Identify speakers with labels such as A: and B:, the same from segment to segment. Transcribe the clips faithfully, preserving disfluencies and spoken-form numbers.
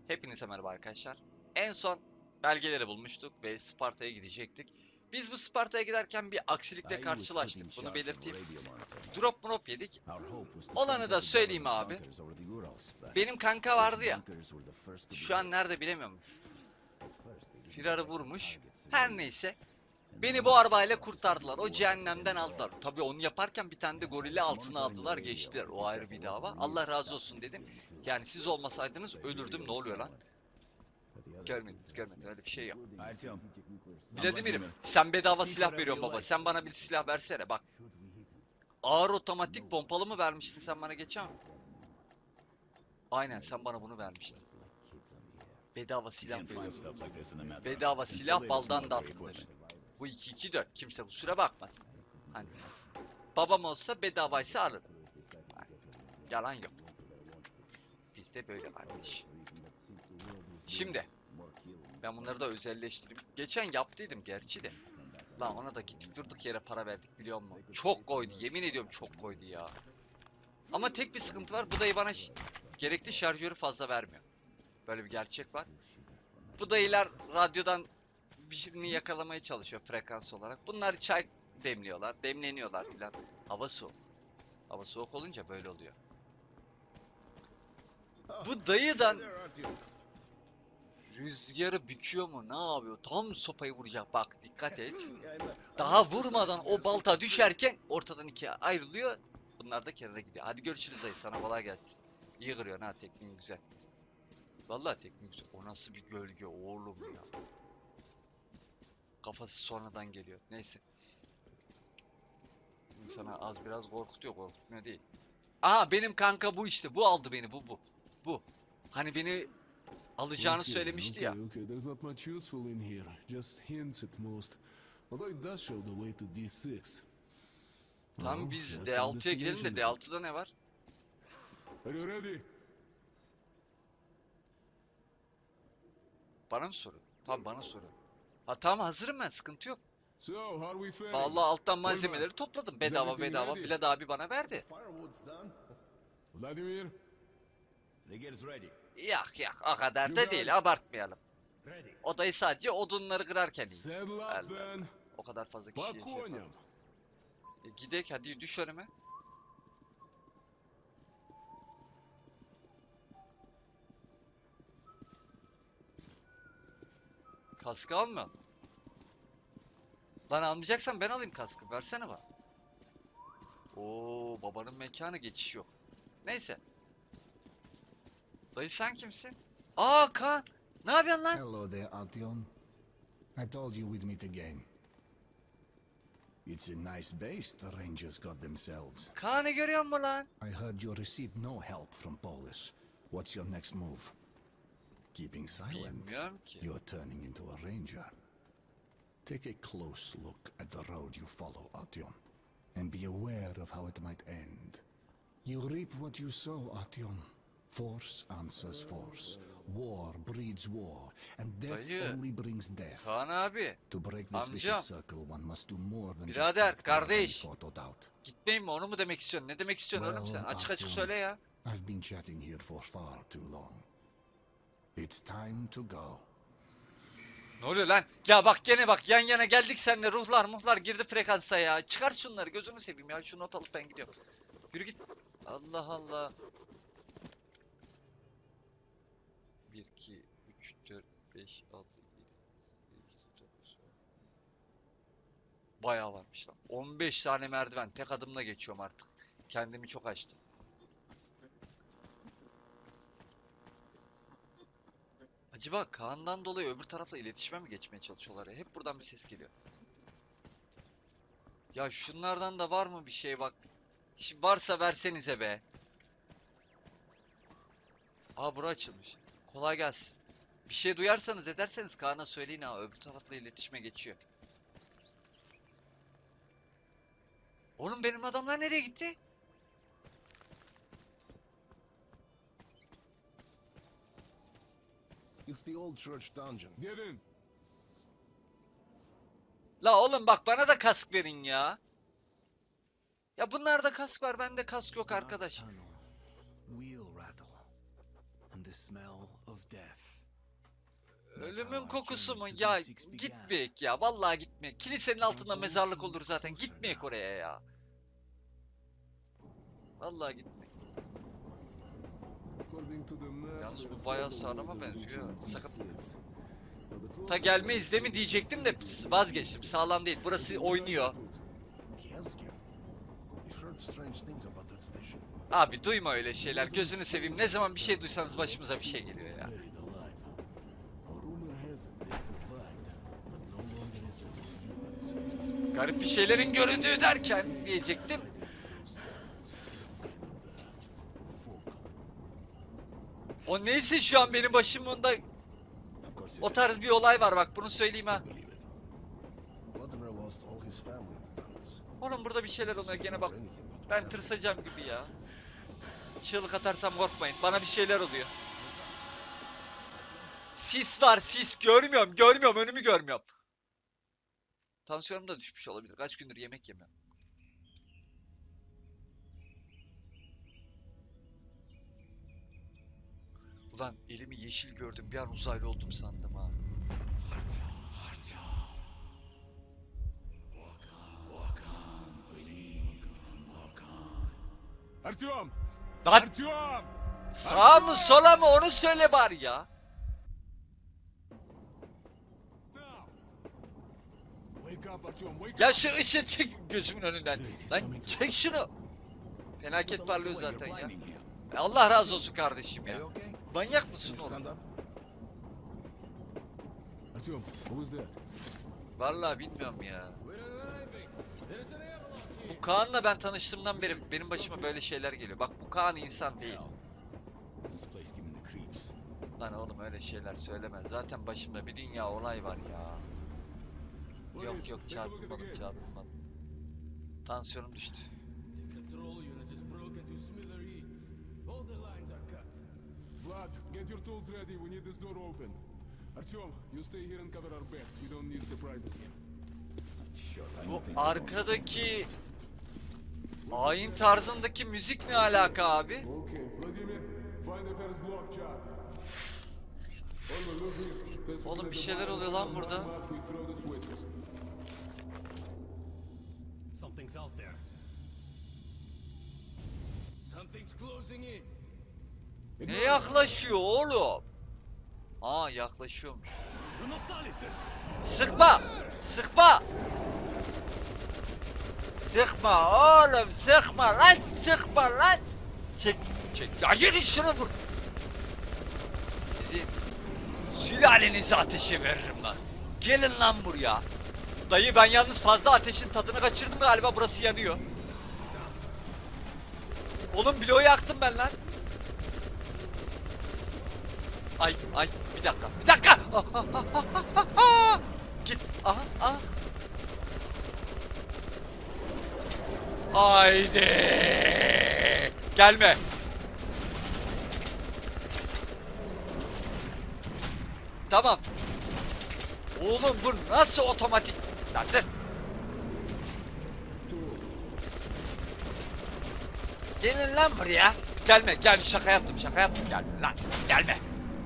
A: Hepinize merhaba arkadaşlar. En son belgeleri bulmuştuk ve Sparta'ya gidecektik. Biz bu Sparta'ya giderken bir aksilikle karşılaştık. Bunu belirteyim. Drop drop yedik. Olanı da söyleyeyim abi. Benim kanka vardı ya. Şu an nerede bilemiyorum. Firarı vurmuş. Her neyse. Beni bu arabayla kurtardılar. O cehennemden aldılar. Tabii onu yaparken bir tane de gorili altına aldılar. Geçtiler. O ayrı bir dava. Allah razı olsun dedim. Yani siz olmasaydınız ölürdüm. Ne oluyor lan? Görmediniz, görmediniz. Öyle bir şey yok. Vladimir'im, sen bedava silah veriyorsun baba. Sen bana bir silah versene. Bak. Ağır otomatik pompalı mı vermiştin sen bana geçen? Aynen, sen bana bunu vermiştin. Bedava silah veriyorsun. Bedava silah baldan tatlıdır. Bu iki iki dört. Kimse bu süre bakmaz. Hani babam olsa bedavaysa alır. Yalan yok. Bizde böyle kardeş. Şimdi ben bunları da özelleştireyim. Geçen yaptıydım gerçi de. Lan ona da gittik durduk yere para verdik biliyor musun? Çok koydu, yemin ediyorum çok koydu ya. Ama tek bir sıkıntı var. Bu dayı bana gerekli şarjörü fazla vermiyor. Böyle bir gerçek var. Bu dayılar radyodan birini yakalamaya çalışıyor frekans olarak. Bunlar çay demliyorlar, demleniyorlar filan. Hava soğuk. Hava soğuk olunca böyle oluyor. Bu dayıdan rüzgarı büküyor mu? Ne yapıyor? Tam sopayı vuracak. Bak dikkat et. Daha vurmadan o balta düşerken ortadan ikiye ayrılıyor. Bunlar da kenara gidiyor. Hadi görüşürüz dayı. Sana kolay gelsin. İyi kırıyorsun ha, tekniğin güzel. Vallahi tekniğin güzel. O nasıl bir gölge oğlum ya. Kafası sonradan geliyor. Neyse. İnsana az biraz korkutuyor, korkutmuyor değil. Aha benim kanka bu işte. Bu aldı beni, bu bu. Bu. Hani beni alacağını
B: Okay,
A: söylemişti ya.
B: okay, okay. There's not much useful in here. Just hints at most. Although it does show the way to D six.
A: Tam
B: Well,
A: biz
B: that's
A: D
B: our
A: altıya gidelim de
B: destination
A: D altıda ne var?
B: then. Are you ready?
A: Bana mı soru? Tamam bana soru. Ha tamam hazırım ben, sıkıntı yok.
B: So, how are we faring?
A: Vallahi alttan malzemeleri topladım. Bedava
B: everything
A: bedava.
B: ready?
A: Bilal abi bana verdi.
B: Vladimir?
C: The gear's ready.
A: Yok yok o kadar
B: You
A: da
B: guys-
A: değil, abartmayalım.
C: Ready.
A: Odayı sadece odunları kırarken iyi.
B: Saddle up
A: Allah
B: then.
A: O kadar fazla kişiye şey
B: По
A: yapamam.
B: коням.
A: E, gidek hadi düş önüme. Kaskı almıyor. Lan almayacaksan ben alayım kaskı. Versene bana. Oo babanın mekanı, geçiş yok. Neyse. Dayı sen kimsin? Aa Kaan. Ne yapıyorsun lan?
D: Hello there, Artyom. I told you we'd meet again. It's a nice base the Rangers got themselves.
A: Kaan'ı görüyor musun lan?
D: I heard you received no help from Polis. What's your next move? Keeping silent.
A: Bilmiyorum ki.
D: You're turning into a ranger. Take a close look at the road you follow, Artyom, and be aware of how it might end. You reap what you sow, Artyom. Force answers force. War breeds war, and death
A: Dayı.
D: only brings death.
A: Kaan abi.
D: To break this
A: Amcam.
D: vicious circle, one must do more than just
A: Birader,
D: act out
A: kardeş.
D: and thought out.
A: Gitmeyin mi, onu mu demek istiyorsun? Ne demek istiyorsun oğlum sen?
D: Well,
A: Açık açık
D: Artyom,
A: söyle ya.
D: I've been chatting here for far too long. It's time to go.
A: Ne oluyor lan? Ya bak gene bak, yan yana geldik seninle, ruhlar muhlar girdi frekansa ya. Çıkar şunları, gözünü seveyim ya. Şu not alıp ben gidiyorum. Yürü git. Allah Allah. bir, iki, üç, dört, beş, altı, yedi, sekiz, dokuz. Bayağı varmış lan. on beş tane merdiven. Tek adımla geçiyorum artık. Kendimi çok açtım. Acaba Kaan'dan dolayı öbür tarafla iletişime mi geçmeye çalışıyorlar ya? Hep buradan bir ses geliyor. Ya şunlardan da var mı bir şey bak. Şimdi varsa versenize be. Aa bura açılmış. Kolay gelsin. Bir şey duyarsanız ederseniz Kaan'a söyleyin ha. Öbür tarafla iletişime geçiyor. Oğlum benim adamlar nereye gitti?
E: It's the old church dungeon.
B: Get in.
A: La oğlum bak bana da kask verin ya. Ya bunlarda kask var, bende kask yok arkadaş.
F: Dark tunnel, wheel rattle, and the smell of
D: of death.
A: Ölümün kokusu mu? Ya gitmeyek ya. Vallahi gitmeyek. Kilisenin altında mezarlık olur zaten. Gitmeyek oraya ya. Vallahi gitmeyek.
B: According to the map,
A: Yalnız bu
B: there's
A: bayağı
B: several
A: sağlama
B: ways of
A: benziyor.
B: reaching
A: Sakın.
B: B six. Now, the
A: Ta
B: closer
A: gelmeyiz değil mi
B: to the
A: diyecektim de
B: facility,
A: vazgeçtim. Sağlam değil. Burası oynuyor.
E: Kielski. We've heard strange things about that station.
A: Abi duyma öyle şeyler. Gözünü seveyim. Ne zaman bir şey duysanız başımıza bir şey geliyor ya.
B: buried alive. Rumor has it they survived, but no longer is it yours.
A: Garip bir şeylerin göründüğü derken diyecektim. O neyse şu an benim başımda
C: Of course
A: o
C: it
A: tarz bir olay var bak bunu söyleyeyim ha.
C: is. Believe it.
E: Vladimir lost all his family in the guns.
A: Oğlum burada bir şeyler oluyor gene bak.
E: Anything but
A: Ben
E: family.
A: tırsacağım gibi ya. Çığlık atarsam korkmayın. Bana bir şeyler oluyor. Sis var sis. Görmüyorum görmüyorum önümü görmüyorum. Tansiyonum da düşmüş olabilir. Kaç gündür yemek yemiyorum. Ulan elimi yeşil gördüm. Bir an uzaylı oldum sandım ha.
B: Artyom!
A: Lan
B: Artyom!
A: sağa mı sola mı onu söyle bari ya.
B: Now! Wake up, Artyom, wake
A: Ya
B: up!
A: şu ışığı çek gözümün önünden. Lan çek şunu. Felaket parlıyor zaten ya.
C: Blinding him.
A: Allah razı olsun kardeşim ya.
C: Are you okay?
A: Manyak
E: Can
A: mısın
E: you stand
A: oğlum?
E: up?
B: Artyom, who was that?
A: Vallahi bilmiyorum ya. Bu Kaan'la ben tanıştığımdan beri benim başıma böyle şeyler geliyor. Bak bu Kaan insan değil.
C: Hell. This place giving the creeps.
A: Lan oğlum öyle şeyler söyleme. Zaten başımda bir dünya olay var ya. Yok yok çarpılmadım çarpılmadım. Tansiyonum düştü.
F: Control unit is broken to smithereens. All the lines are cut.
B: Vlad, get your tools ready. We need this door open. Artyom, you stay here and cover our backs. We don't need surprises.
C: Sure, I
A: Bu
C: don't think
A: arkadaki ayin tarzındaki müzik ne alaka abi?
B: Okay, Vladimir, find the first block chart. Oğlum, look here. This
A: Oğlum
B: will
A: bir
B: be the
A: şeyler oluyor lan
B: milestone
A: burada.
B: landmark we throw the switches.
F: Something's out there. Something's closing in.
A: Ne yaklaşıyor oğlum? Aa yaklaşıyormuş.
F: The Nosalises!
A: Sıkma! Sıkma! Sıkma oğlum sıkma lan sıkma lan! Çek çek ya yürü şunu vur! Sizin sülalenize ateşe veririm lan. Gelin lan buraya. Dayı ben yalnız fazla ateşin tadını kaçırdım galiba burası yanıyor. Oğlum bloğu yaktım ben lan. Ay ay bir dakika bir dakika. Ah, ah, ah, ah, ah, ah. Git. Aha aha. Haydi. Gelme. Tamam. Oğlum bu nasıl otomatik? Lan dur. Gelin lan buraya. Gelme gel şaka yaptım şaka yaptım gelme lan gelme.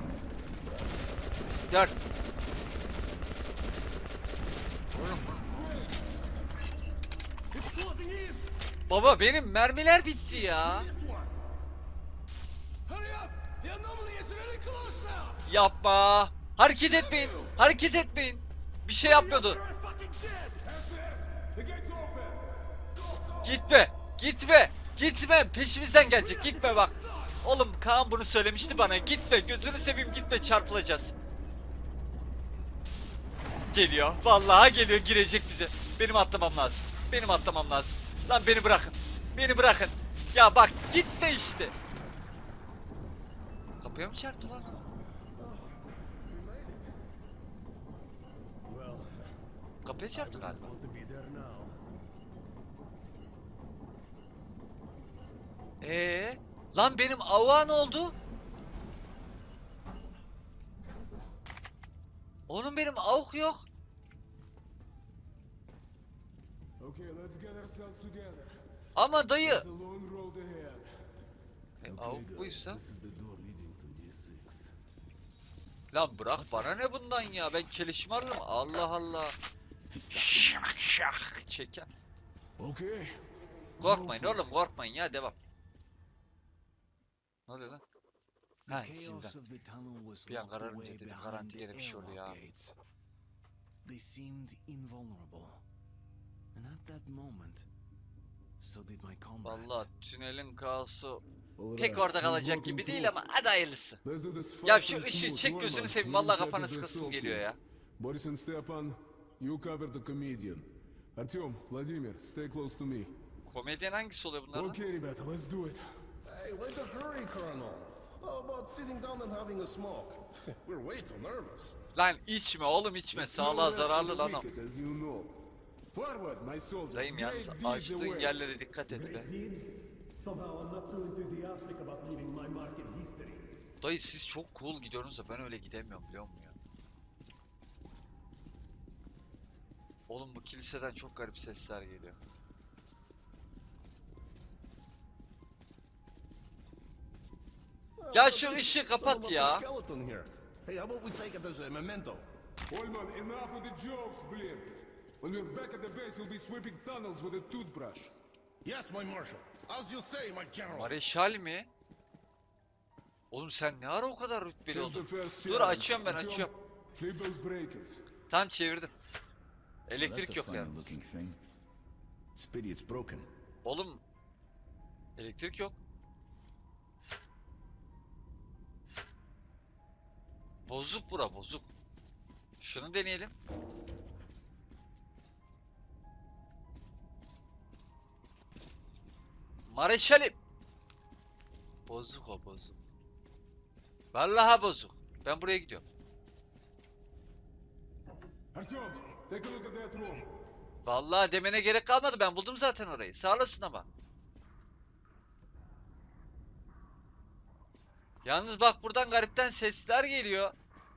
A: Gör.
F: It's closing in!
A: Baba benim mermiler bitti ya.
F: Hurry up! The anomaly is really close now!
A: Yapma. Hareket etmeyin. Hareket etmeyin. Bir şey yapmıyordu.
F: You're fucking dead!
B: The gate's open!
A: Gitme. Gitme. Gitme. Peşimizden gelecek. Gitme bak. Oğlum Kaan bunu söylemişti bana. Gitme. Gözünü seveyim gitme. Çarpılacağız. Geliyor. Vallahi geliyor. Girecek bize. Benim atlamam lazım. Benim atlamam lazım. Lan beni bırakın. Beni bırakın. Ya bak gitme işte. Kapıya mı çarptı lan?
F: Well,
A: Kapıya çarptı galiba.
F: want to be there now.
A: Ee, lan benim avuğa ne oldu? Oğlum benim avuk yok.
B: Okay, let's get ourselves together.
A: Ama dayı.
B: There's a long road ahead.
A: E,
B: Okay,
A: avuk
B: guys,
A: buysa.
B: this is the door leading to D six.
A: Lan bırak bana ne bundan ya, ben keleşimi alırım. Allah Allah. Şak şak çeker.
B: Okay.
A: Korkmayın oğlum, korkmayın ya, devam. Ne oluyor lan? Ha, zindan. Bir an kararınca dedim garanti yere bir şey oluyor ya.
E: They seemed invulnerable. And at that moment, so did my comrades.
A: Vallahi tünelin kaosu pek orada kalacak gibi değil ama hadi hayırlısı.
B: Let's do this
A: Ya
B: fast
A: şu
B: and
A: ışığı
B: smooth,
A: çek gözünü
B: Norman.
A: seveyim,
B: We're in
A: vallahi
B: charge
A: kafana
B: of the
A: sıkasım
B: assault
A: geliyor
B: team.
A: ya.
B: Boris and Stepan, you cover the comedian. Artyom, Vladimir, stay close to me.
A: Komedyen hangisi oluyor bunlardan?
B: Okay, rебята, let's do it.
E: Hey, why the hurry, Colonel? How about sitting down and having a smoke? We're way too nervous.
A: Lan içme oğlum, içme, sağlığa zararlı lan o.
B: Wicked, as you know. Forward, my soldiers.
A: Dayım yalnız
B: Great deeds
A: açtığın
B: await.
A: yerlere dikkat et be.
G: Somehow I'm not too enthusiastic about leaving my mark in history.
A: Dayı siz çok cool gidiyorsunuz da ben öyle gidemiyorum, biliyor musun ya? Oğlum bu kiliseden çok garip sesler geliyor. Ya şu ışığı kapat ya.
E: Skeleton here. Hey, how about we take it as a memento?
B: Olman, enough of the jokes, Blin. When we're back at the base, you'll be sweeping tunnels with a toothbrush.
E: Yes, my marshal. As you say, my general.
A: Mareşal mi? Oğlum sen ne ara o kadar rütbeli
B: Here's the
A: oldun?
B: first
A: Dur
B: challenge.
A: açıyorum ben,
B: Artyom,
A: açıyorum.
B: flip those breakers.
A: Tam çevirdim.
C: That's
A: Elektrik
C: a
A: yok
C: funny
A: yalnız.
C: looking thing. It's a pity it's broken.
A: Oğlum elektrik yok. Bozuk bura, bozuk. Şunu deneyelim. Mareşalim. Bozuk o, bozuk. Vallahi bozuk. Ben buraya gidiyorum.
B: Artyom, take a look at that room.
A: Vallahi demene gerek kalmadı, ben buldum zaten orayı. Sağ olasın ama. Yalnız bak buradan garipten sesler geliyor.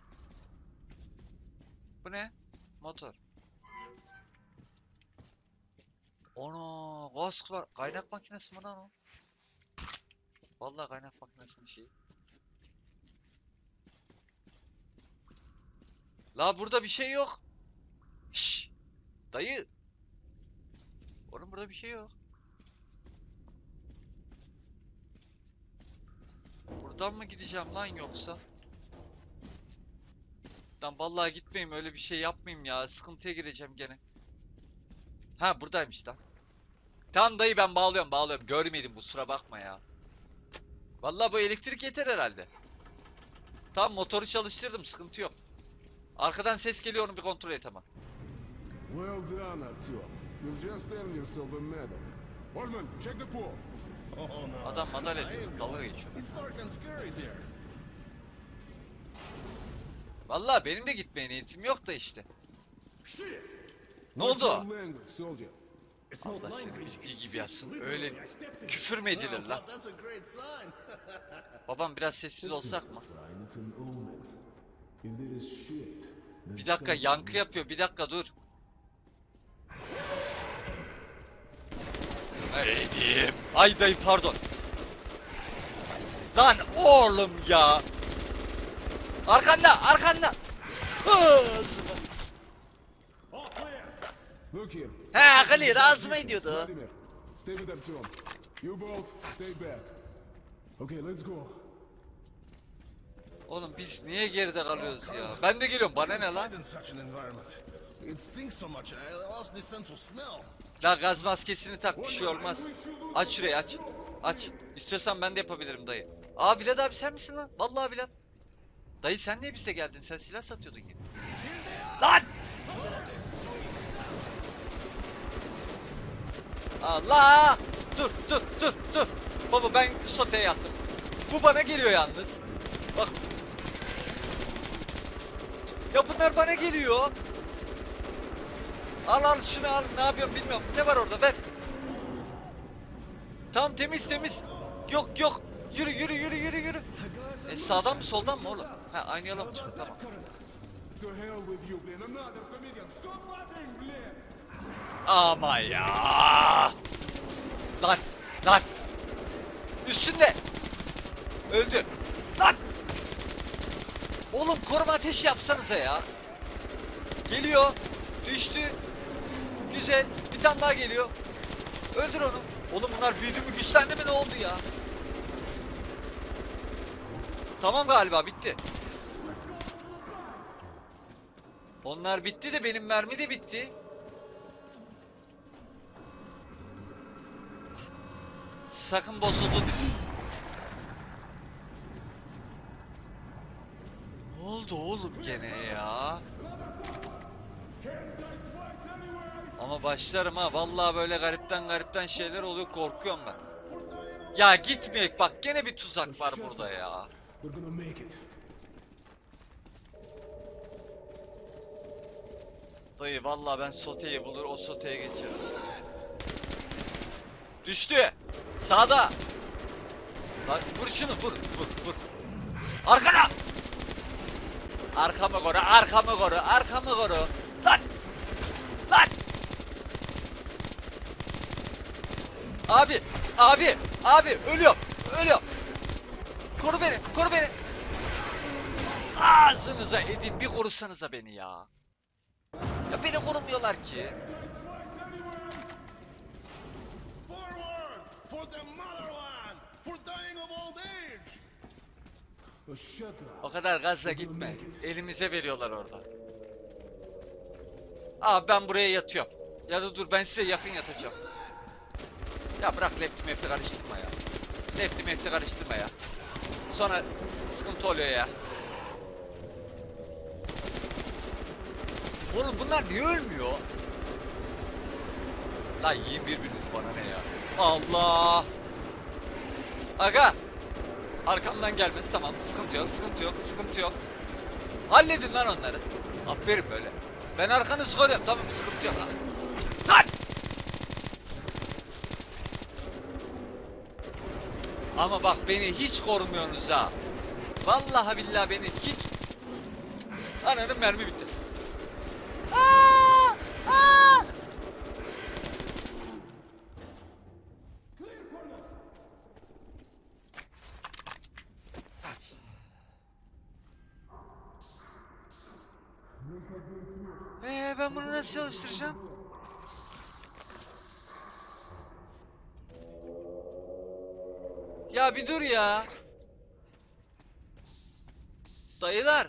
A: Bu ne? Motor. Ono, kask var. Kaynak makinesi mi lan o? Vallahi kaynak makinesinin şeyi. La burada bir şey yok. Şşş. Dayı. Oğlum burada bir şey yok. Buradan mı gideceğim lan yoksa? Lan vallahi gitmeyeyim, öyle bir şey yapmayayım ya. Sıkıntıya gireceğim gene. Ha buradaymış lan. Tamam dayı, ben bağlıyorum bağlıyorum. Görmedim, kusura bakma ya. Vallahi bu elektrik yeter herhalde. Tamam, motoru çalıştırdım, sıkıntı yok. Arkadan ses geliyor, onu bir kontrol et ama.
B: Well done, Artyom. You've just earned yourself a medal. Olman, check the pool.
E: Oh no.
A: Adam madalya
E: I
A: diyor,
E: am
A: dalga
E: going.
A: geçiyor.
E: It's dark and scary there.
A: Vallahi benim de gitmeye niyetim yok da işte. Ne
B: What's your
A: oldu?
B: language, soldier?
A: Allah seni bildiği gibi yapsın. Öyle küfür mü edilir lan?
E: But that's a great sign.
A: Babam biraz sessiz olsak mı?
B: Sign, it's an omen. If there is shit, then
A: Bir dakika,
B: something-
A: yankı yapıyor. Bir dakika dur. Sana hediyem. Ay dayı pardon. Lan oğlum ya. Arkanda, arkanda. Hızlı.
B: Look here.
A: He clear, ağzıma ediyordu.
B: Vladimir, stay with Artyom. You both stay back. Okay, let's go.
A: Oğlum biz niye geride kalıyoruz ya? Ben de geliyorum, bana ne lan?
E: Fight in such an environment. It stinks so much. I lost the sense of smell.
A: La gaz maskesini tak, bir şey olmaz. Aç şurayı, aç. Aç. İstiyorsan ben de yapabilirim dayı. Aa Bilal abi sen misin lan? Vallahi Bilal. Dayı sen niye bize geldin? Sen silah satıyordun gibi. Lan! Allah! Dur, dur, dur, dur. Baba ben soteye yattım. Bu bana geliyor yalnız. Bak. Ya bunlar bana geliyor. Al al şunu al. Ne yapıyorum bilmiyorum. Ne var orada, ver. Tamam, temiz temiz. Yok yok. Yürü yürü yürü yürü yürü. E, sağdan mı soldan mı oğlum? Ha aynı yola mı çıkıyor? Tamam.
B: To hell with you, Blin. Another comedian. Stop laughing, Blin.
A: Ama ya. Lan lan. Üstünde. Öldü. Lan. Oğlum koruma ateşi yapsanıza ya. Geliyor. Düştü. Güzel. Bir tane daha geliyor. Öldür onu. Oğlum bunlar büyüdü mü güçlendi mi ne oldu ya? Tamam galiba bitti. Onlar bitti de benim mermi de bitti. Sakın bozuldu. Ne oldu oğlum gene ya? Ama başlarım ha. Vallahi böyle garipten garipten şeyler oluyor. Korkuyorum ben. Ya gitmeyek bak gene bir tuzak var burada ya.
B: We're gonna make it.
A: Dayı vallahi ben soteyi bulur o soteye geçerim. Düştü. Sağda. Lan vur şunu vur vur vur. Arkana. Arkamı koru arkamı koru arkamı koru. Lan. Lan. Abi abi abi ölüyorum ölüyorum. Koru beni koru beni. Ağzınıza edin bir korusanıza beni ya. Ya beni korumuyorlar ki.
C: Forward! For the motherland! For dying of old age!
B: Oh, shut up.
A: O kadar gazla gitme. Elimize veriyorlar orada. Aa ben buraya yatıyorum. Ya da dur ben size yakın yatacağım. Ya bırak lefti mefti karıştırma ya. Lefti mefti karıştırma ya. Sonra sıkıntı oluyor ya. Oğlum bunlar niye ölmüyor? Lan yiyin birbirinizi bana ne ya. Allah. Aga. Arkamdan gelmesi tamam. Sıkıntı yok, sıkıntı yok, sıkıntı yok. Halledin lan onları. Aferin böyle. Ben arkanızı koruyorum. Tamam sıkıntı yok. Lan! Ama bak beni hiç korumuyorsunuz ha. Vallahi billahi beni hiç... Ananın mermi bitti. Aa! Aa! Ee, ben bunu nasıl çalıştıracağım? Ya bir dur ya. Dayılar.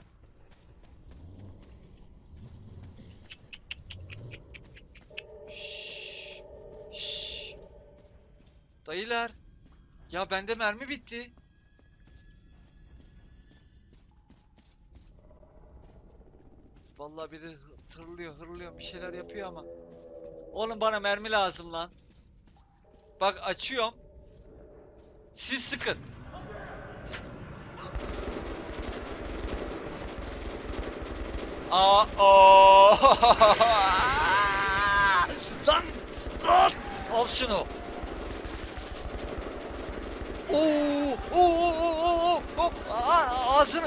A: Şşş. Şşş. Dayılar. Ya bende mermi bitti. Vallahi biri tırlıyor, hırlıyor, bir şeyler yapıyor ama. Oğlum bana mermi lazım lan. Bak açıyorum. Siz sıkın. Aa, aa. Lan, lan. Al şunu. Oo, oo, oo, oo, Aa, ağzını.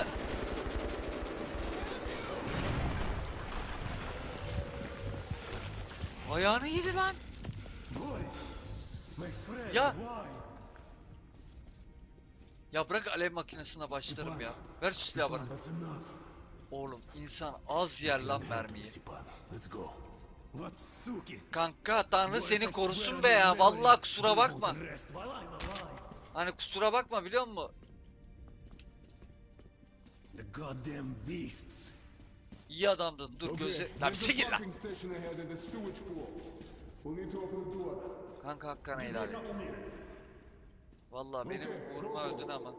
A: Ayağını yedi lan. Ya. Ya bırak alev makinesine başlarım ya. Ver şu silahı bana.
B: That's enough.
A: Oğlum insan az yer lan mermiyi.
B: Let's go. Vatsuki.
A: Kanka Tanrı seni korusun be ya. Vallahi kusura bakma.
B: Rest while I'm alive.
A: Hani kusura bakma biliyor musun?
B: The goddamn beasts.
A: İyi adamdın. Dur göze... Lan bir çekil lan.
B: Station ahead in the sewage pool. We'll need to open the door.
A: Kanka hakkını helal et. Vallahi benim uğruma öldün ama.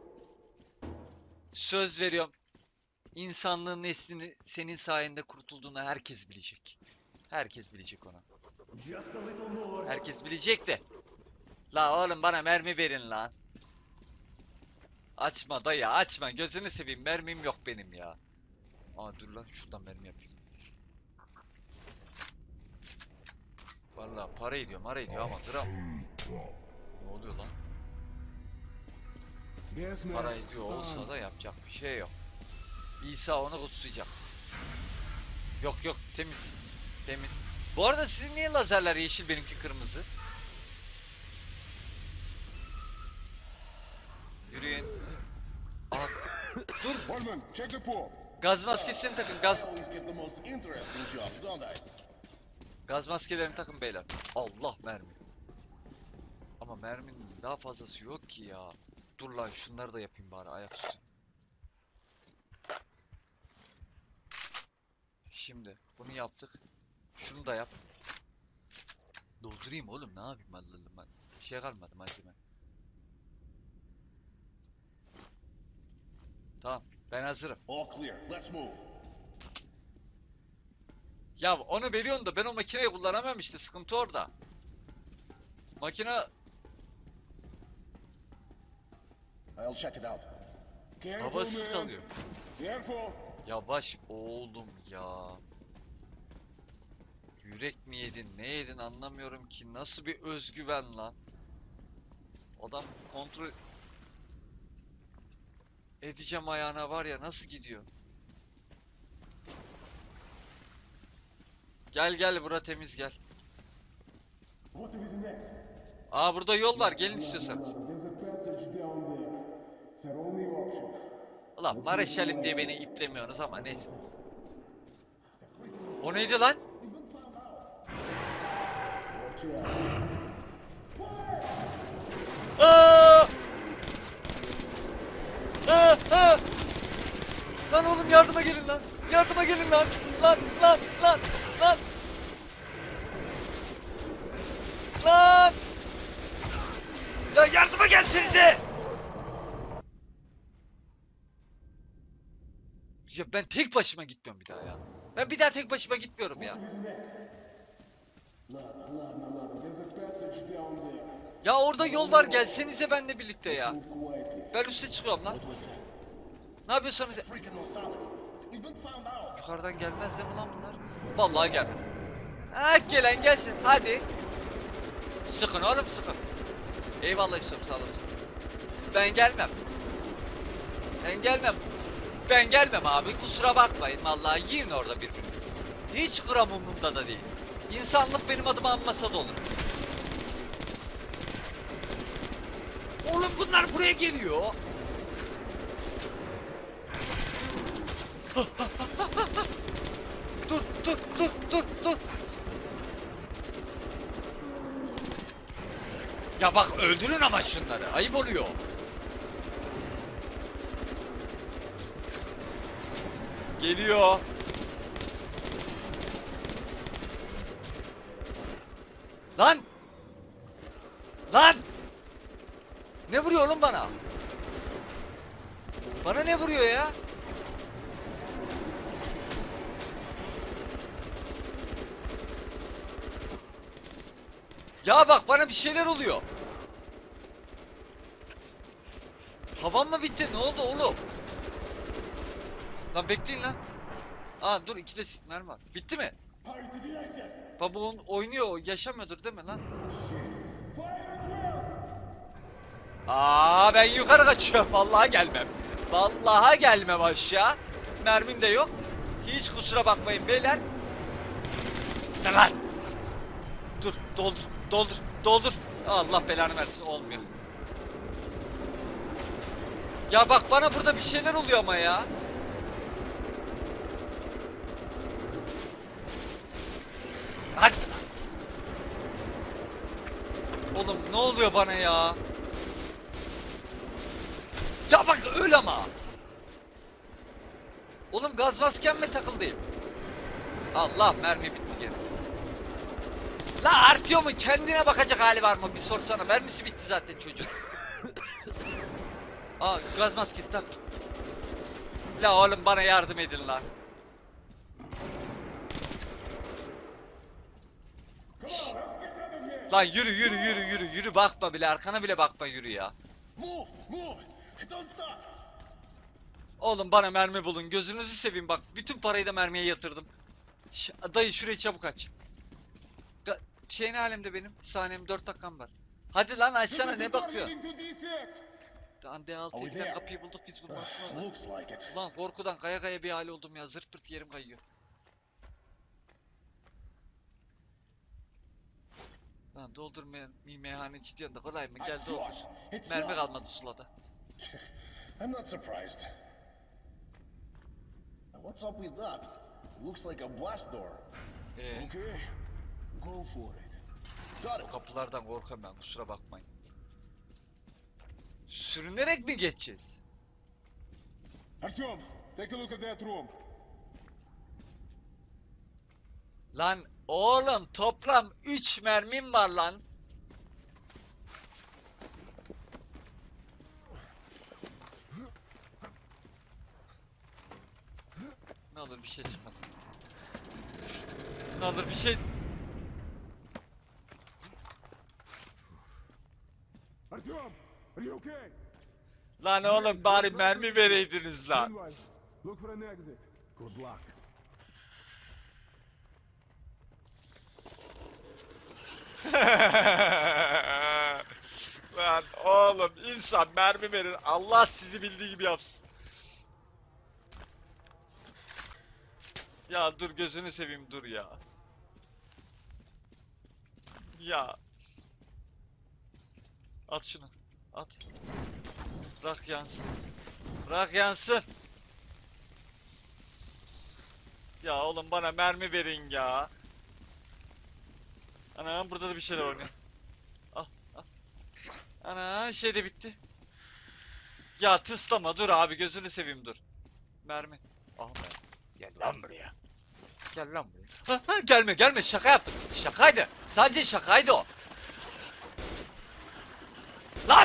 A: Söz veriyorum. İnsanlığın neslini senin sayende kurtulduğunu herkes bilecek. Herkes bilecek onu.
G: Just a little more.
A: Herkes bilecek de. La oğlum bana mermi verin lan. Açma dayı açma. Gözünü seveyim mermim yok benim ya. Aa dur lan şuradan mermi yapayım. Vallahi para ediyor mara ediyor ama gram. Ne oluyor lan?
B: Gas
A: Para
B: mask
A: ediyor olsa
B: spawn.
A: da yapacak bir şey yok. İsa onu kutsayacak. Yok yok temiz. Temiz. Bu arada sizin niye lazerler yeşil benimki kırmızı? Yürüyün. Aa, dur.
B: Foreman, check the pool.
A: Gaz maskesini takın. Gaz
C: I always get the most interesting jobs, don't I?
A: gaz maskelerini takın beyler. Allah mermi. Ama merminin daha fazlası yok ki ya. Dur lan şunları da yapayım bari ayaküstü. Şimdi bunu yaptık. Şunu da yap. Doldurayım oğlum ne yapayım Allah'ım ben. Bir şey kalmadı malzeme. Tamam ben hazırım.
C: All clear. Let's move.
A: Ya onu veriyorsun da ben o makineyi kullanamam işte sıkıntı orada. Makine
C: I'll check it out. Careful,
A: havasız
C: man.
A: kalıyor.
C: Careful.
A: Yavaş oğlum ya. Yürek mi yedin ne yedin anlamıyorum ki nasıl bir özgüven lan. Adam kontrol edeceğim ayağına var ya nasıl gidiyor. Gel gel bura temiz gel.
G: What do we do next?
A: Aa burada yol var gelin istiyorsanız.
G: There's a passage down there. It's our only option.
A: Ulan Mareşalim diye beni iplemiyorsunuz ama neyse. O neydi lan? Aa! Aa, aa! Lan oğlum yardıma gelin lan. Yardıma gelin lan. Lan lan lan lan. Lan! Ya yardıma gelsenize. Ya ben tek başıma gitmiyorum bir daha ya. Ben bir daha tek başıma gitmiyorum ya.
G: Look, look, look. There's a passage down there.
A: Ya orada yol var gelsenize benimle birlikte ya.
G: Move quietly.
A: Ben üste çıkıyorum lan. Ne yapıyorsanız
C: Freaking Rosales. We've been found out.
A: yukarıdan gelmez değil mi lan bunlar? Vallahi gelmez. Ha gelen gelsin hadi. Sıkın oğlum sıkın. Eyvallah istiyorum sağ olasın. Ben gelmem. Ben gelmem. Ben gelmem abi kusura bakmayın vallahi yiyin orada birbirinizi. Hiç gram umurumda da değil. İnsanlık benim adıma anmasa da olur. Oğlum bunlar buraya geliyor. Dur dur dur dur dur. Ya bak öldürün ama şunları ayıp oluyor. Geliyor. Lan! Lan! Ne vuruyor oğlum bana? Bana ne vuruyor ya? Ya bak bana bir şeyler oluyor. Havan mı bitti? Ne oldu oğlum? Lan bekleyin lan. Aa dur iki de mermi var. Bitti mi? Baba on oynuyor, yaşamıyordur değil mi lan? Aa ben yukarı kaçıyorum. Vallahi gelmem. Vallahi gelmem aşağı. Mermim de yok. Hiç kusura bakmayın beyler. Dur lan. Dur doldur doldur doldur. Allah belanı versin olmuyor. Ya bak bana burada bir şeyler oluyor ama ya. Hadi. Oğlum ne oluyor bana ya? Ya bak öyle ama. Oğlum gaz maskem mi takıldı? Allah mermi bitti gene. La Artyom'un kendine bakacak hali var mı? Bir sorsana. Mermisi bitti zaten çocuğun. Aa gaz maskesi tak. La oğlum bana yardım edin lan. Şşş. Lan yürü yürü yürü yürü yürü bakma bile arkana bile bakma yürü ya.
C: Move, move. Don't stop.
A: Oğlum bana mermi bulun gözünüzü seveyim bak bütün parayı da mermiye yatırdım. Ş dayı şuraya çabuk aç. Ga şey ne halimde benim? Saniyem dört dakikam var. Hadi lan açsana ne bakıyor? D altı evden kapıyı bulduk biz bulmasın da.
C: Looks like it.
A: Ulan korkudan kaya kaya bir hal oldum ya zırt pırt yerim kayıyor. Lan doldur me meyhaneci diyorsun da kolay mı gel doldur. Mermi kalmadı sulada.
C: I'm not surprised. What's up with that? Looks like a blast door.
A: Ee,
C: Okay, go for it. Got
A: o
C: it.
A: kapılardan korkuyorum ben, kusura bakmayın. Sürünerek mi geçeceğiz?
B: Artyom, take a look at that room.
A: Lan oğlum toplam üç mermim var lan. Ne olur bir şey çıkmasın. Ne olur bir şey...
B: Artyom, are you okay?
A: Lan oğlum bari mermi vereydiniz lan.
B: Meanwhile, look for an exit. Good luck.
A: Lan oğlum insan mermi verir. Allah sizi bildiği gibi yapsın. Ya dur gözünü seveyim dur ya. Ya. At şunu. At. Bırak yansın. Bırak yansın. Ya oğlum bana mermi verin ya. Ana burada da bir şeyler oynuyor. Al al. Ana şey de bitti. Ya tıslama dur abi gözünü seveyim dur. Mermi. Ah be. Gel lan buraya. Gel lan buraya. Ha, ha, gelme gelme şaka yaptım. Şakaydı. Sadece şakaydı o. Lan!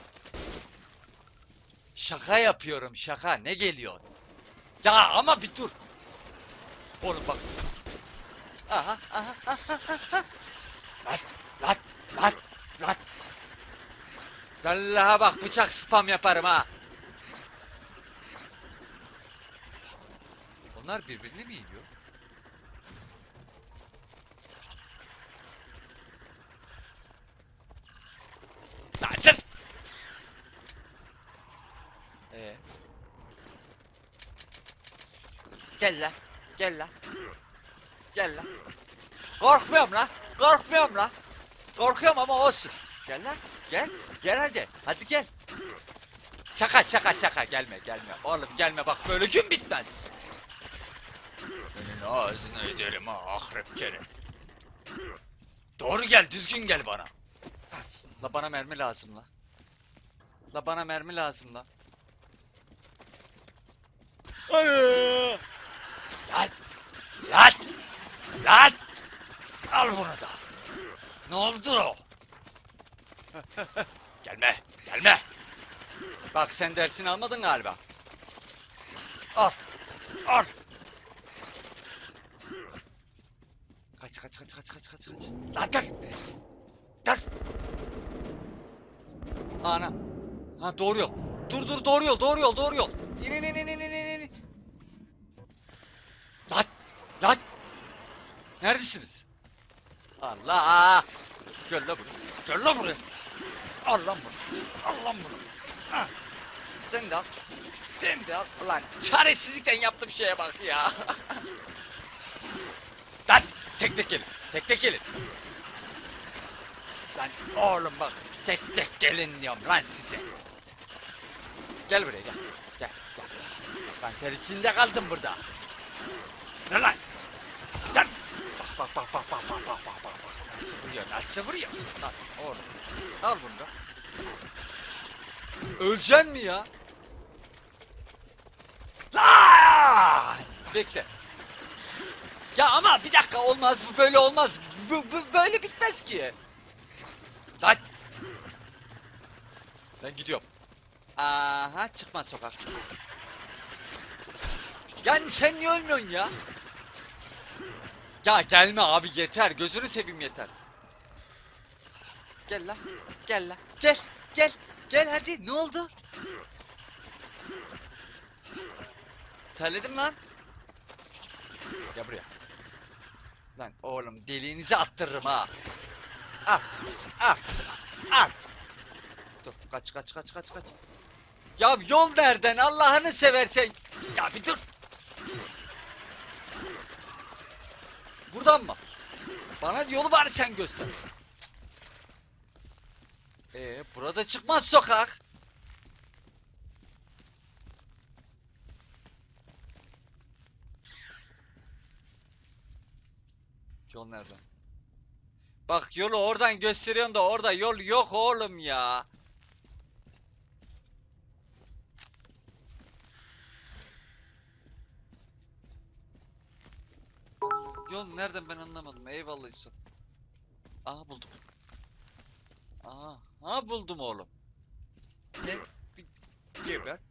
A: Şaka yapıyorum şaka ne geliyor? Ya ama bir dur. Oğlum bak. Aha aha aha aha. Lan lan lan lan. Vallahi bak bıçak spam yaparım ha. Onlar birbirini mi yiyor? Lan dur. Ee. Gel lan. Gel lan. Gel lan. Korkmuyorum lan. Korkmuyorum lan. Korkuyorum ama olsun. Gel lan. Gel. Gel hadi. Hadi gel. Şaka şaka şaka. Gelme gelme. Oğlum gelme bak böyle gün bitmez. Senin ağzına ederim ha akrep kere. Doğru gel düzgün gel bana. La bana mermi lazım la. La bana mermi lazım la. Ay! Lan! Lan! Lan! Al bunu da. Ne oldu o? Gelme, gelme. Bak sen dersini almadın galiba. Al, al. Kaç, kaç, kaç, kaç, kaç, kaç, kaç. Lan gel. Gel. Ana. Ha doğru yol. Dur dur doğru yol, doğru yol, doğru yol. İn in in in in in in. Lan, lan. Neredesiniz? Allah! Gel la buraya. Gel la buraya. Al lan bunu. Al lan bunu. Ha. Sen de al. Sen de al. Ulan çaresizlikten yaptığım şeye bak ya. Lan tek tek gelin. Tek tek gelin. Lan oğlum bak. Tek tek gelin diyorum lan size. Gel buraya gel. Gel gel. Ben ter içinde kaldım burada. Ne lan? Gel. Bak bak bak bak bak bak bak bak bak. Nasıl vuruyor? Nasıl vuruyor? Lan oğlum. Al bunu da. Öleceksin mi ya? Lan! Bekle. Ya ama bir dakika olmaz bu böyle olmaz. Bu, bu böyle bitmez ki. Lan! Ben gidiyorum. Aha çıkmaz sokak. Yani sen niye ölmüyorsun ya? Ya gelme abi yeter. Gözünü seveyim yeter. Gel lan. Gel lan. Gel. Gel. Gel hadi. Ne oldu? Terledim lan. Gel buraya. Lan oğlum deliğinizi attırırım ha. Al. Al. Al. Dur kaç kaç kaç kaç kaç. Ya yol nereden Allah'ını seversen. Ya bir dur. Buradan mı? Bana yolu bari sen göster. Ee, burada çıkmaz sokak. Yol nereden? Bak yolu oradan gösteriyorsun da orada yol yok oğlum ya. Yol nereden ben anlamadım. Eyvallah Yusuf. Aha buldum. Aha, ha buldum oğlum. Ne? Bir geber.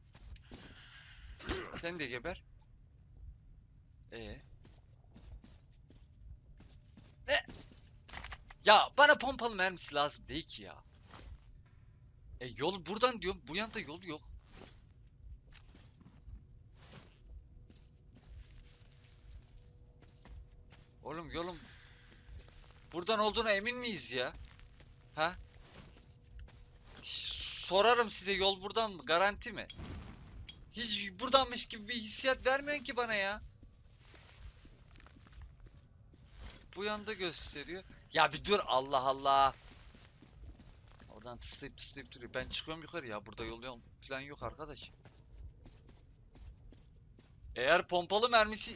A: Sen de geber. Ee. Ne? Ya bana pompalı mermisi lazım değil ki ya. E yol buradan diyorum. Bu yanda yol yok. Oğlum yolum buradan olduğuna emin miyiz ya? Ha? Sorarım size, yol buradan mı? Garanti mi? Hiç buradanmış gibi bir hissiyat vermiyorsun ki bana ya. Bu yanda gösteriyor. Ya bir dur, Allah Allah. Oradan tıslayıp tıslayıp duruyor. Ben çıkıyorum yukarı ya. Burada yol yol falan yok arkadaş. Eğer pompalı mermisi...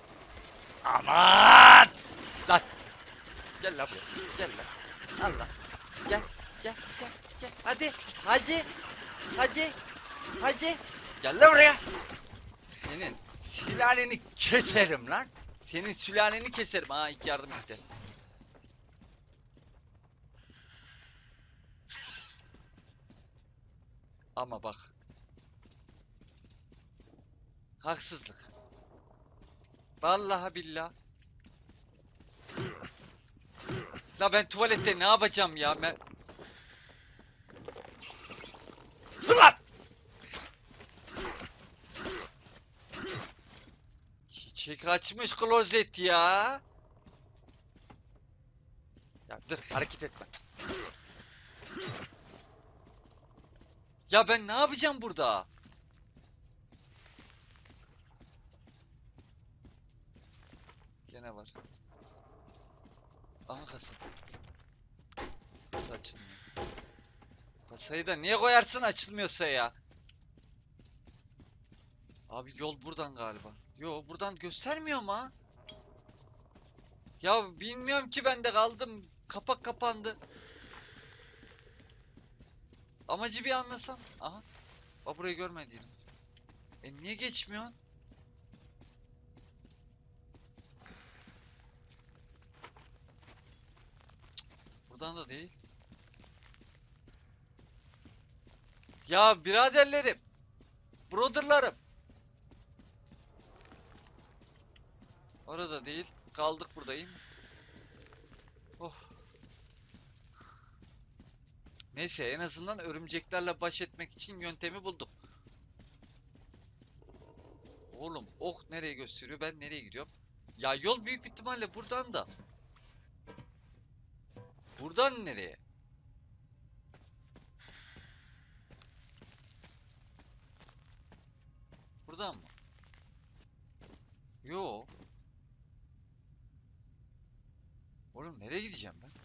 A: Aman! Lan! Gel lan buraya. Gel lan. Allah. Gel. Gel. Gel. Gel. Hadi. Hadi. Hadi. Hadi. Gel lan buraya. Senin sülaleni keserim lan. Senin sülaleni keserim. Ha, ilk yardım bitti. Ama bak. Haksızlık. Vallahi billah. La ben tuvalette ne yapacağım ya ben? Lan! Çiçek açmış klozet ya. Ya dur, hareket etme. Ya ben ne yapacağım burada? Gene var. Aha kasa. Kasa açılmıyor. Kasayı da niye koyarsın açılmıyorsa ya? Abi yol buradan galiba. Yo, buradan göstermiyor mu? Ya bilmiyorum ki, ben de kaldım. Kapak kapandı. Amacı bir anlasam. Aha. Bak burayı görmediydim. E niye geçmiyorsun? Buradan da değil. Ya biraderlerim. Brotherlarım. Orada değil. Kaldık buradayım. Oh. Neyse, en azından örümceklerle baş etmek için yöntemi bulduk. Oğlum ok nereye gösteriyor? Ben nereye gidiyorum? Ya yol büyük ihtimalle buradan da. Buradan nereye? Buradan mı? Yo. Oğlum nereye gideceğim ben?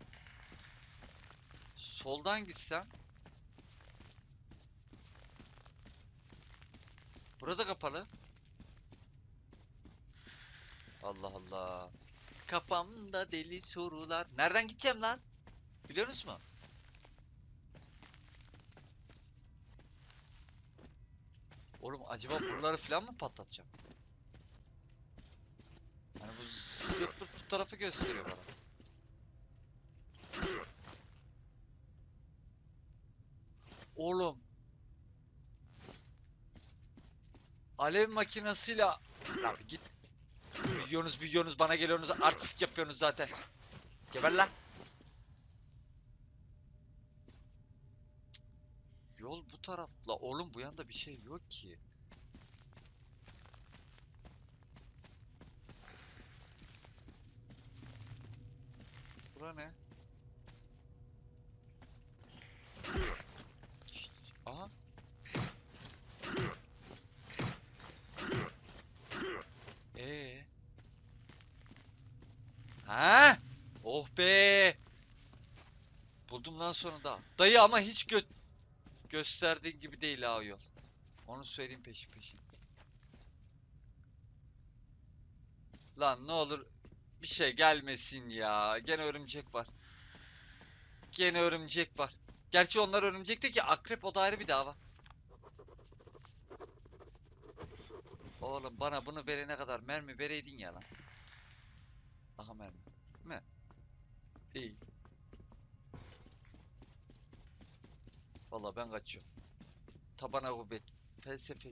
A: Soldan gitsem. Burada kapalı. Allah Allah. Kafamda deli sorular. Nereden gideceğim lan? Biliyor musun mu? Oğlum acaba buraları falan mı patlatacağım? Hani bu zırt pırt bu tarafı gösteriyor bana. Oğlum. Alev makinasıyla... Lan git. Büyüyorsunuz büyüyorsunuz, bana geliyorsunuz, artistik yapıyorsunuz zaten. Geber lan. Yol bu tarafla. Oğlum bu yanda bir şey yok ki. Bura ne? Şşt, aha. Ee. Ha? Oh be. Buldum lan sonunda. Dayı ama hiç gö gösterdiğin gibi değil ha o yol. Onu söyleyeyim peşin peşin. Lan ne olur bir şey gelmesin ya. Gene örümcek var. Gene örümcek var. Gerçi onlar örümcekti ki akrep, o da ayrı bir dava. Oğlum bana bunu verene kadar mermi vereydin ya lan. Aha mermi. Mi? Değil. Vallahi ben kaçıyorum. Tabana kuvvet. Felsefe.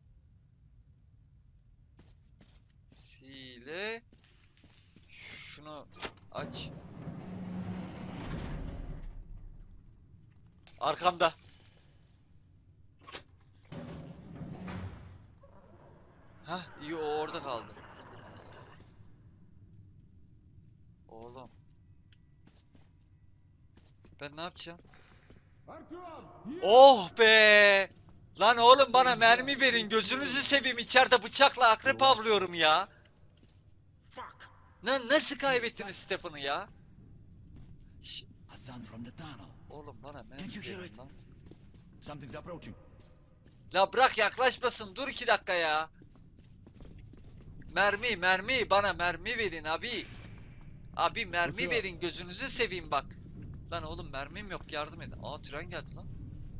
A: Sile. Şunu aç. Arkamda. Hah, iyi, o orada kaldı. Oğlum. Ben ne yapacağım? Oh be! Lan oğlum bana mermi verin, gözünüzü seveyim, içeride bıçakla akrep avlıyorum ya. Ne, nasıl kaybettiniz Stephen'ı ya? Ş-
H: A sound from the tunnel.
A: Oğlum bana mermi
H: Can't you hear
A: verin
H: it?
A: lan.
H: Something's approaching.
A: La bırak, yaklaşmasın, dur iki dakika ya. Mermi mermi, bana mermi verin abi. Abi mermi verin, gözünüzü seveyim bak. Lan oğlum mermim yok, yardım edin. Aa, tren geldi lan.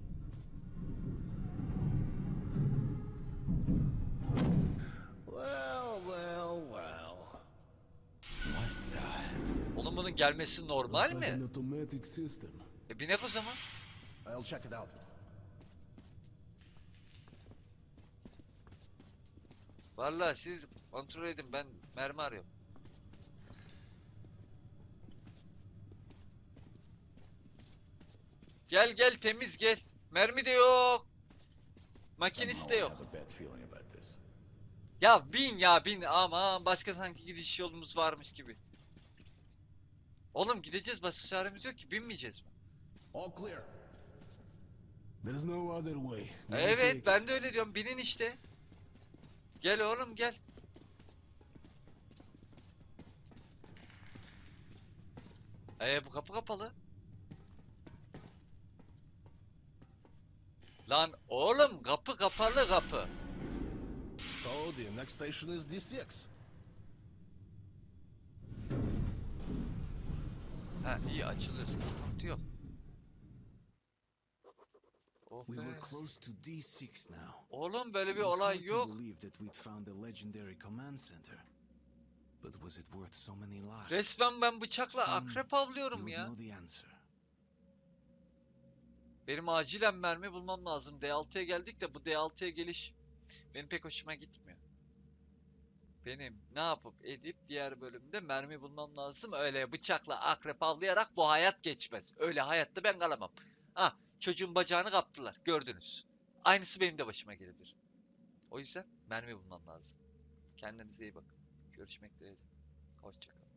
C: Well, well, well.
H: What's that?
A: Oğlum bunun gelmesi normal
B: Looks like an
A: mi?
B: automatic system.
A: E binek o zaman.
C: I'll check it out.
A: Vallahi siz kontrol edin, ben mermi arıyorum. Gel gel, temiz gel. Mermi de yok. Makinist de yok. Ya bin ya bin, ama başka sanki gidiş yolumuz varmış gibi. Oğlum gideceğiz, başka çaremiz yok ki, binmeyeceğiz mi?
C: All clear.
B: There's no other way. Now take
A: Evet,
B: it.
A: ben de öyle diyorum, binin işte. Gel oğlum gel. Ee bu kapı kapalı. Lan oğlum, kapı kapalı kapı.
C: So the next station is D six.
A: Ha iyi, açılıyorsa sıkıntı yok. Oh
E: We
A: be.
E: were close to D six now.
A: Oğlum böyle bir
E: It was
A: olay
E: hard to
A: yok.
E: believe that we'd found a legendary command center. But was it worth so many lives?
A: Resmen ben bıçakla
E: Soon
A: akrep
E: we
A: avlıyorum
E: would
A: ya.
E: know the answer.
A: Benim acilen mermi bulmam lazım. D altıya geldik de bu D altıya geliş benim pek hoşuma gitmiyor. Benim ne yapıp edip diğer bölümde mermi bulmam lazım. Öyle bıçakla akrep avlayarak bu hayat geçmez. Öyle hayatta ben kalamam. Ah, çocuğun bacağını kaptılar, gördünüz. Aynısı benim de başıma gelebilir. O yüzden mermi bulmam lazım. Kendinize iyi bakın. Görüşmek dileğiyle. Hoşça kalın.